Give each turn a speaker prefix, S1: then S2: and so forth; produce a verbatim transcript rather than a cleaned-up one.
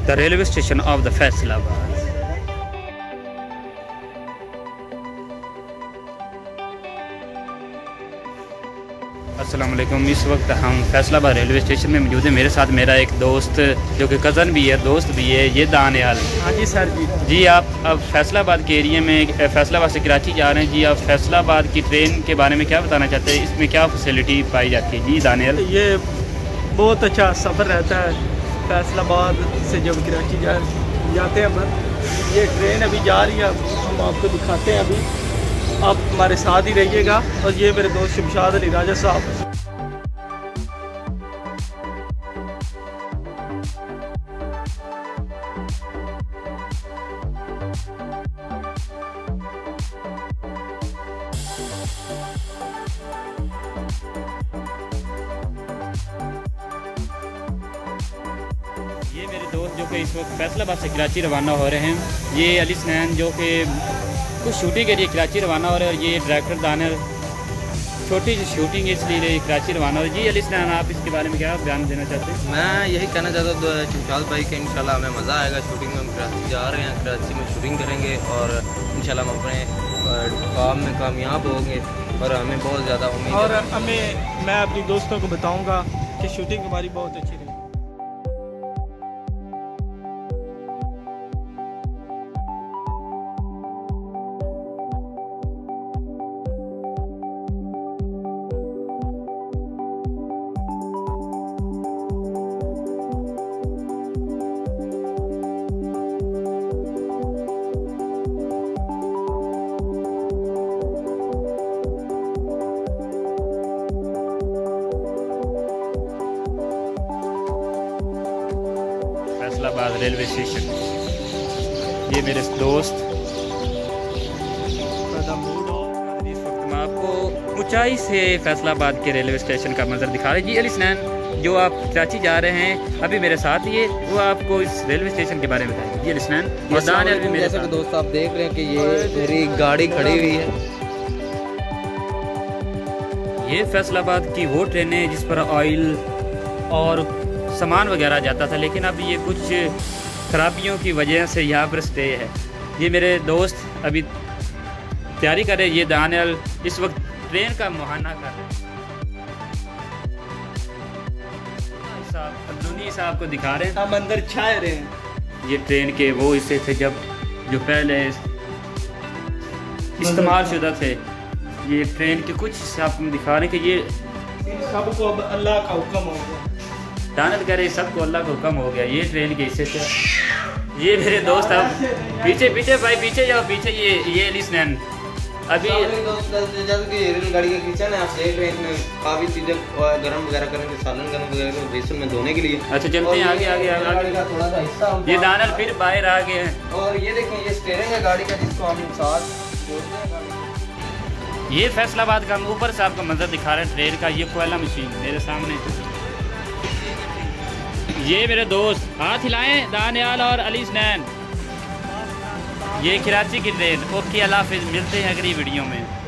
S1: the railway station of the Faisalabad. अस्सलाम वालेकुम। इस वक्त हम फैसलाबाद रेलवे स्टेशन में मौजूद है। मेरे साथ मेरा एक दोस्त जो कि कज़न भी है, दोस्त भी है, ये दानियाल।
S2: हाँ जी सर जी।
S1: जी आप अब फैसलाबाद के एरिया में, फैसलाबाद से कराची जा रहे हैं जी। आप फैसलाबाद की ट्रेन के बारे में क्या बताना चाहते हैं? इसमें क्या फैसिलिटी पाई जाती है? जी दानियाल।
S2: ये बहुत अच्छा सफ़र रहता है फैसलाबाद से जब कराची जा जाते हैं हम। ये ट्रेन अभी जा रही है, हम आपको दिखाते हैं अभी, आप हमारे साथ ही रहिएगा। और ये मेरे दोस्त शमशाद अली राजा साहब।
S1: ये मेरे दोस्त जो कि इस वक्त फैसलाबाद से कराची रवाना हो रहे हैं। ये अली स्नैन जो कि कुछ शूटिंग के लिए कराची रवाना हो रहे हैं। और ये डायरेक्टर दानियाल छोटी सी शूटिंग है इसलिए कराची रवाना हो रही है। जी अली स्नैन, आप इसके बारे में क्या बयान देना चाहते हैं?
S3: मैं यही कहना चाहता हूँ शमशाद भाई के इंशाल्लाह हमें मज़ा आएगा। शूटिंग में हम कराची जा रहे हैं, कराची में शूटिंग करेंगे और इंशाल्लाह हम अपने काम में कामयाब होंगे और हमें बहुत ज़्यादा उम्मीद
S2: और हमें, मैं अपनी दोस्तों को बताऊँगा कि शूटिंग हमारी बहुत अच्छी रही।
S1: Faisalabad railway station. ये मेरे दोस्त, इस वक्त मैं आपको ऊंचाई से फैसलाबाद के रेलवे स्टेशन का मंजर दिखा रहे हैं। जी अली स्नैन, जो आप कराची जा रहे हैं अभी मेरे साथ ही है, वो आपको इस रेलवे स्टेशन के बारे में बताएंगे। जी अली स्नैन। और दानियाल भी मेरे साथ।
S3: दोस्त आप देख रहे हैं कि ये मेरी गाड़ी खड़ी हुई है।
S1: ये फैसलाबाद की वो ट्रेनें हैं जिस पर ऑयल और सामान वगैरह जाता था, लेकिन अब ये कुछ खराबियों की वजह से यहाँ पर स्टे है। ये मेरे दोस्त अभी तैयारी कर रहे हैं। ये दानियाल इस वक्त ट्रेन का मुहाना कर रहे हैं। अब्दुल्ली साहब को दिखा रहे हैं,
S2: हम अंदर छाए रहे हैं।
S1: ये ट्रेन के वो हिस्से थे जब जो पहले इस्तेमाल शुदा थे। ये ट्रेन के कुछ हिस्से आपको दिखा रहे हैं कि ये
S2: सबको अब अल्लाह का हुक्म हो गया।
S1: दानियाल कह रहे सबको अल्लाह का हुक्म हो गया। ये ट्रेन के हिस्से थे। ये मेरे दोस्त, अब पीछे पीछे भाई पीछे जाओ, पीछे ये ये अली स्नैन अभी
S3: रेलगाड़ी का किचन है, आप देख रहे हैं इसमें काफ़ी चीज़ें गर्म वगैरह करेंगे, सालन गर्म वगैरह बेसन में धोने के लिए।
S1: अच्छा चलते हैं आगे आगे आगे
S3: का थोड़ा सा हिस्सा।
S1: ये दानियाल फिर बाहर आ गए हैं।
S3: और ये देखें, ये स्टीयरिंग है गाड़ी का, जिसको हम साथ जोड़ते हैं गाड़ी।
S1: ये फैसलाबाद का हम ऊपर से आपको मंजर दिखा रहे हैं ट्रेन का। ये कोयला मशीन मेरे सामने। ये मेरे दोस्त हाथ हिलाएं, दानियाल और अली स्नैन। ये कराची की ट्रेन। ओके, अल्लाह हाफिज़, मिलते हैं अगली वीडियो में।